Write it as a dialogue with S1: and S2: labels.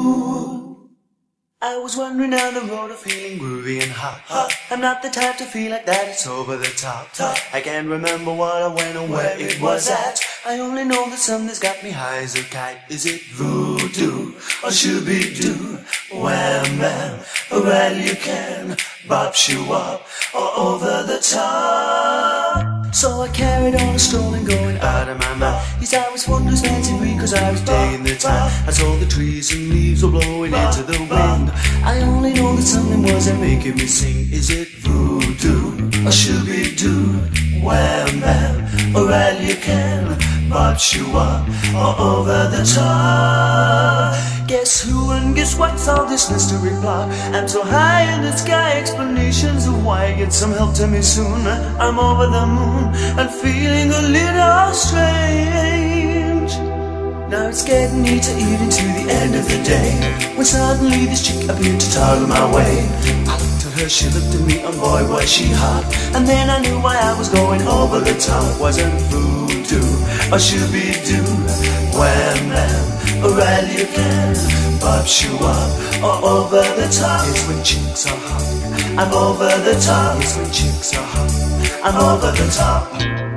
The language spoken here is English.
S1: I was wandering down the road, feeling groovy and hot. I'm not the type to feel like that, it's over the top. I can't remember what I went or where it was at. I only know that something's got me high as a kite. Is it voodoo or shooby-doo? Wham bam, well you can bops you up or over the top. So I carried on strolling, going out of my mind. Yes, I was wondrous fancy free, cause I was taking the time. I saw the trees and leaves were blowing into the wind. I only know that something wasn't making me sing. Is it voodoo or shooby-doo? Wham bam, or well you can bops you up or over the top. Guess who and guess what's all this mystery plot? I'm so high in the sky, explanations of why. Get some help to me soon. I'm over the moon and feeling a little strange. Now it's getting me to eat into the end of the day, when suddenly this chick appeared to toggle my way. I looked at her, she looked at me, and boy was she hot. And then I knew why I was going over the top. Wasn't voodoo or shooby-doo? Wham bam, or well you can bops you up or over the top. It's when chicks are hot, I'm over the top. It's when chicks are hot, I'm over the top.